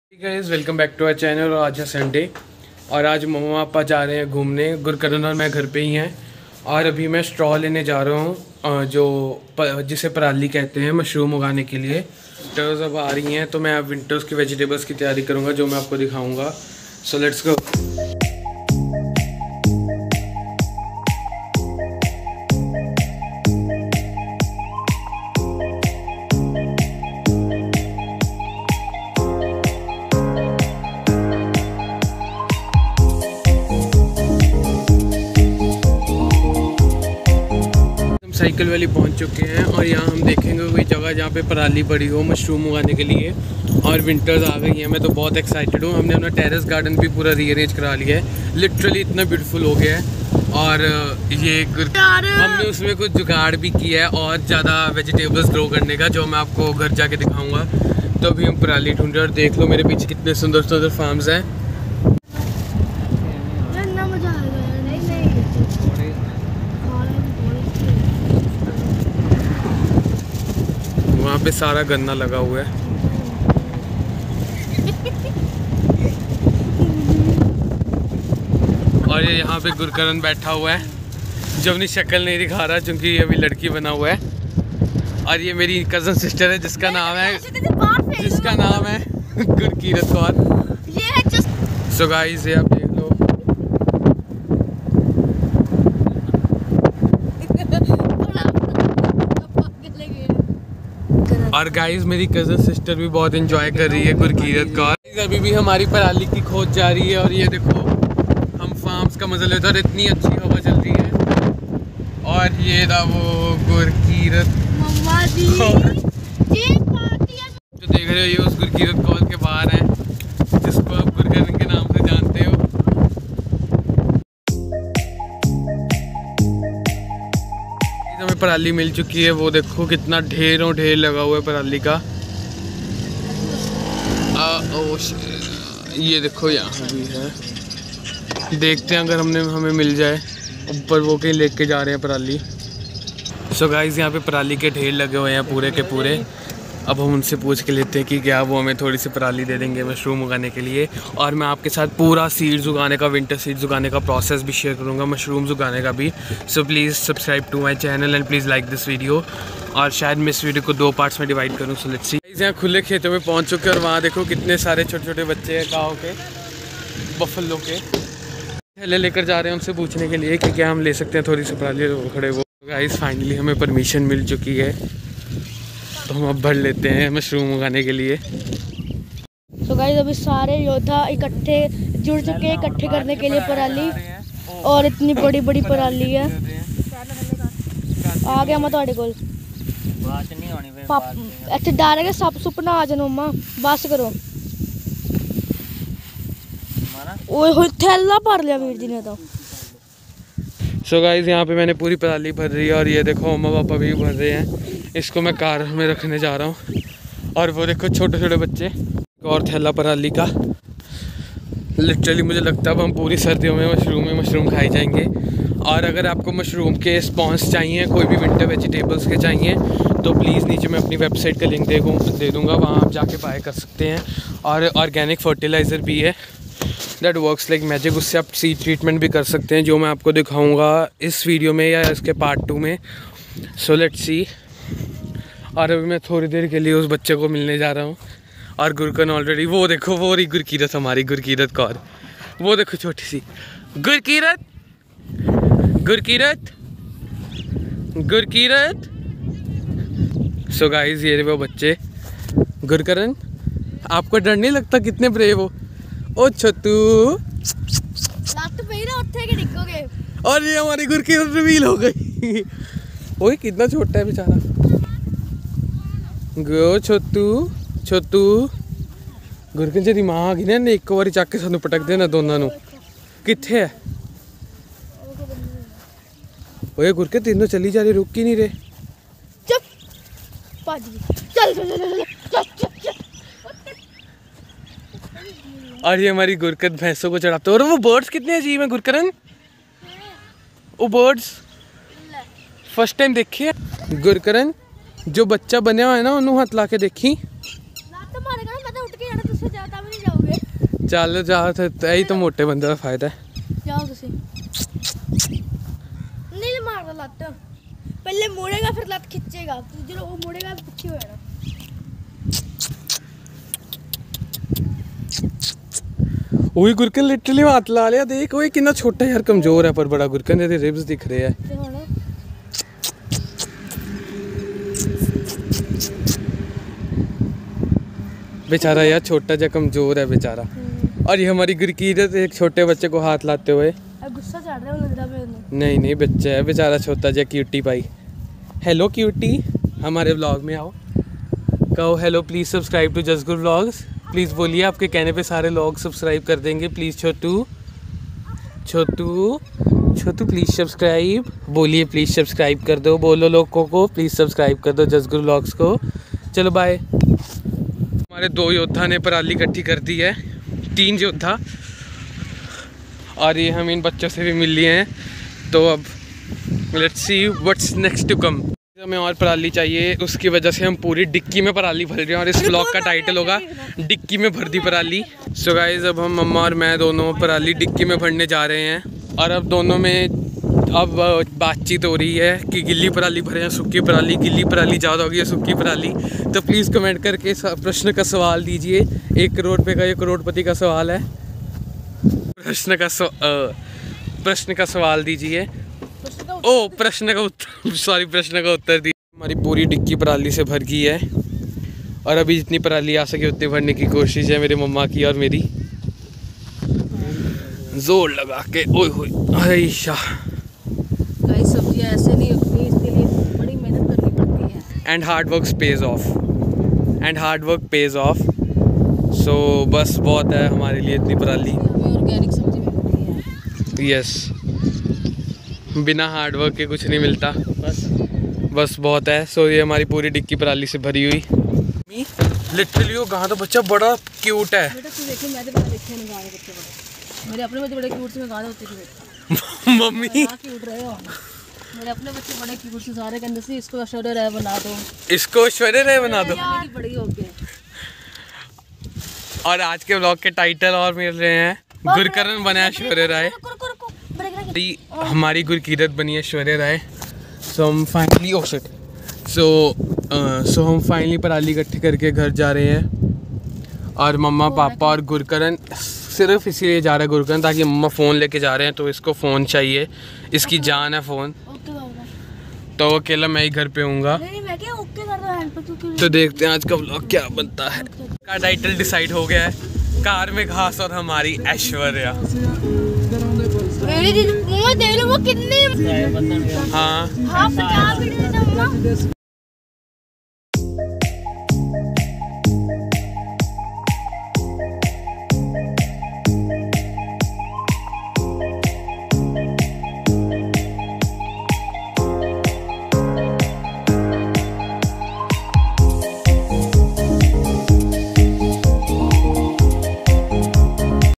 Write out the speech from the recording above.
Guys welcome back to our channel. और आज है संडे और आज मम्मा पापा जा रहे हैं घूमने। गुरकरण और मैं घर पे ही हैं और अभी मैं स्ट्रॉ लेने जा रहा हूँ जिसे पराली कहते हैं, मशरूम उगाने के लिए। विंटर्स अब आ रही हैं तो मैं अब विंटर्स की वेजिटेबल्स की तैयारी करूँगा जो मैं आपको दिखाऊँगा। So let's go. Cycle valley पहुंच चुके हैं और यहाँ हम देखेंगे कोई जगह जहाँ पे पराली पड़ी हो मशरूम उगाने के लिए। और विंटर्स आ गई हैं, मैं तो बहुत एक्साइटेड हूँ। हमने अपना टेरेस गार्डन भी पूरा रीअरेंज करा लिया है, लिटरली इतना ब्यूटीफुल हो गया है। और ये हमने उसमें कुछ जुगाड़ भी किया है और ज़्यादा वेजिटेबल्स ग्रो करने का, जो मैं आपको घर जाके दिखाऊँगा। तो अभी हम पराली ढूंढ रहे हैं और देख लो मेरे पीछे कितने सुंदर सुंदर फार्म्स हैं। वहाँ पे सारा गन्ना लगा हुआ है। और ये यहाँ पे गुरकरण बैठा हुआ है जो अपनी शक्ल नहीं दिखा रहा क्योंकि ये अभी लड़की बना हुआ है। और ये मेरी कज़न सिस्टर है जिसका नाम है गुरकीरत कौर। सो गाइस ये आप देख लो। और गाइस मेरी कज़न सिस्टर भी बहुत एंजॉय कर रही है गुरकीरत कौर। अभी भी हमारी पराली की खोज जारी है और ये देखो हम फार्म्स का मजा लेते हैं और इतनी अच्छी हवा चल रही है। और ये था वो गुरकीरत जो देख रहे हो, ये उस गुरकीरत कौर के बाहर है जिसको आप गुरकरण के नाम से जानते हो। हमें पराली मिल चुकी है, वो देखो कितना ढेरों ढेर लगा हुआ है पराली का। ये देखो यहाँ भी है, देखते हैं अगर हमें मिल जाए। ऊपर वो कहीं लेके जा रहे हैं पराली। सो गाइस यहाँ पे पराली के ढेर लगे हुए हैं पूरे के पूरे। अब हम उनसे पूछ के लेते हैं कि क्या वो हमें थोड़ी सी पराली दे देंगे मशरूम उगाने के लिए। और मैं आपके साथ पूरा सीड्स उगाने का, विंटर सीड्स उगाने का प्रोसेस भी शेयर करूँगा, मशरूम्स उगाने का भी। So please subscribe to my channel and please like this video. और शायद मैं इस वीडियो को 2 पार्ट्स में डिवाइड करूँ। So let's see. यहाँ खुले खेतों में पहुँच चुके हैं और वहाँ देखो कितने सारे छोटे छोटे बच्चे हैं गाँव के, बफलो के। थैले लेकर जा रहे हैं उनसे पूछने के लिए कि क्या हम ले सकते हैं थोड़ी सी पराली। खड़े वो गाइस फाइनली हमें परमिशन मिल चुकी है तो हम अब भर लेते हैं मशरूम उगाने के लिए। तो गाइस अभी सारे योद्धा इकट्ठे जुड़ चुके हैं इकट्ठे करने के लिए पराली। और इतनी बड़ी बड़ी पराली है। आ गया मैं ਤੁਹਾਡੇ ਕੋਲ ਇੱਥੇ ਡਰ ਕੇ ਸੱਪ ਸੁੱਪ ਨਾ ਆ ਜਾਣ। मम्मा बस करो। ओए होए थैला भर लिया वीर जी ने तो। सो गाइस यहाँ पे मैंने पूरी पराली भर रही है और ये देखो मम्मा पापा भी भर रहे हैं। इसको मैं कार में रखने जा रहा हूँ। और वो देखो छोटे छोटे बच्चे। और थैला पराली का। लिटरली मुझे लगता है अब हम पूरी सर्दियों में मशरूम खाई जाएंगे। और अगर आपको मशरूम के स्पॉन्स चाहिए, कोई भी विंटर वेजिटेबल्स के चाहिए, तो प्लीज़ नीचे मैं अपनी वेबसाइट का लिंक दे दूँगा, वहाँ आप जाके बाय कर सकते हैं। और ऑर्गेनिक फर्टिलाइज़र भी है दैट वर्क्स लाइक मैजिक, उससे आप सीड ट्रीटमेंट भी कर सकते हैं, जो मैं आपको दिखाऊंगा इस वीडियो में या इसके पार्ट 2 में। So let's see. और अभी मैं थोड़ी देर के लिए उस बच्चे को मिलने जा रहा हूँ। और गुरकरण ऑलरेडी, वो देखो वो रही गुरकीरत, हमारी गुरकीरत कौर। वो देखो छोटी सी गुरकीरत गुरकीरत गुरकीरत। सो गाइस ये वो बच्चे। गुरकरण आपको डर नहीं लगता? कितने ब्रेव हो। ओ छोटू। और ये हमारी गुरकीरत रिवील हो गई। ओए कितना छोटा है बेचारा। गो छोटू छोटू। गुरकरण जी दिमाग ही ने एक बारी चक के सानू पटक देना दोनों नू। किथे है? ओए गुरकरण तीनों चली जा रही, रुक ही नहीं रहे। और ये हमारी गुरकत भैंसों को चढ़ाते। और वो बर्ड्स कितने अजीब हैं गुरकरण। वो बर्ड्स फर्स्ट टाइम देखिए। गुरकरण जो बच्चा बनया हुआ है ना, उन्होंने हाथ ला के देखी। चल जा, यही तो मोटे बंदे का फायदा है। जाओ तुसी नहीं मारदा लत, पहले मोड़ेगा फिर लत खिंचेगा, जो वो मोड़ेगा पीछे हो जाना। वही गुरकन लिटरली हाथ ला लिया, देख वो कितना छोटा यार, कमजोर है पर बड़ा गुरकन, तेरे रिब्स दिख रहे हैं। बेचारा यार छोटा जा कमजोर है बेचारा। और ये हमारी गुरकीरत एक छोटे बच्चे को हाथ लाते हुए गुस्सा चढ़ रहा है नजरा पे। नहीं बच्चा है बेचारा छोटा जा, क्यूटी पाई। हेलो क्यूटी, हमारे व्लॉग में आओ, कहो hello please subscribe to Jasgur vlogs. Please बोलिए, आपके कहने पे सारे लोग सब्सक्राइब कर देंगे। प्लीज़ छोटू प्लीज़ सब्सक्राइब, बोलिए प्लीज़ सब्सक्राइब कर दो, बोलो लोगों को प्लीज़ सब्सक्राइब कर दो जसगुर व्लॉग्स को। चलो बाय। हमारे 2 योद्धा ने पराली इकट्ठी कर दी है, 3 योद्धा, और ये हम इन बच्चों से भी मिल लिए हैं। तो अब let's see what's next to come. हमें और पराली चाहिए, उसकी वजह से हम पूरी डिक्की में पराली भर रहे हैं, और इस व्लॉग का टाइटल होगा डिक्की में भर दी पराली। सो गाइस, अब हम मम्मा और मैं दोनों पराली डिक्की में भरने जा रहे हैं, और अब दोनों में अब बातचीत हो रही है कि गिल्ली पराली भरे या सूखी पराली, गिल्ली पराली ज़्यादा होगी या सूखी पराली। तो प्लीज़ कमेंट करके प्रश्न का सवाल दीजिए। 1 करोड़ रुपये का ये करोड़पति का सवाल है। प्रश्न का सवाल दीजिए। प्रश्न का उत्तर दी। हमारी पूरी डिक्की पराली से भर गई है, और अभी जितनी पराली आ सके उतनी भरने की कोशिश है मेरे मम्मा की और मेरी, जोर लगा के। ओए होए, अरे शाह, सब्जियां ऐसे नहीं उगती, इसके लिए बड़ी मेहनत करनी पड़ती है। And hard work pays off. So बस बहुत है हमारे लिए इतनी पराली। हमें ऑर्गेनिक सब्जी मिलती है। यस, बिना हार्ड वर्क के कुछ नहीं मिलता, बस बहुत है। सो ये हमारी पूरी डिक्की पराली से भरी हुई। लिटरली वो गाँव तो बच्चा बड़ा क्यूट है। बेटा तू देखिए, मैं तो बड़ा देखे नहीं गाने बच्चे बड़े, मेरे अपने बच्चे बड़े क्यूट से, मैं गाने होते थे। मम्मी क्यूट रहे हो, मेरे अपने बच्चे बड़े क्यूट से, सारे कहते से इसको ऐश्वर्या राय बना दो, इसको ऐश्वर्या राय बना दो। बड़ी हो गई। और आज के व्लॉग के टाइटल और मिल रहे हैं, गुरकरण बना ऐश्वर्या राय, हमारी गुरकीरत बनी ऐश्वर्या राय। सो हम फाइनली हम फाइनली पराली इकट्ठी करके घर जा रहे हैं, और मम्मा पापा और गुरकरण सिर्फ इसीलिए जा रहा है गुरकरण, ताकि मम्मा फ़ोन लेके जा रहे हैं, तो इसको फ़ोन चाहिए, इसकी जान है फ़ोन। तो अकेला मैं ही घर पे हूँगा। तो देखते हैं आज का व्लॉग क्या बनता है। का टाइटल डिसाइड हो गया है, कार में घास और हमारी ऐश्वर्या। वो कितने हाँ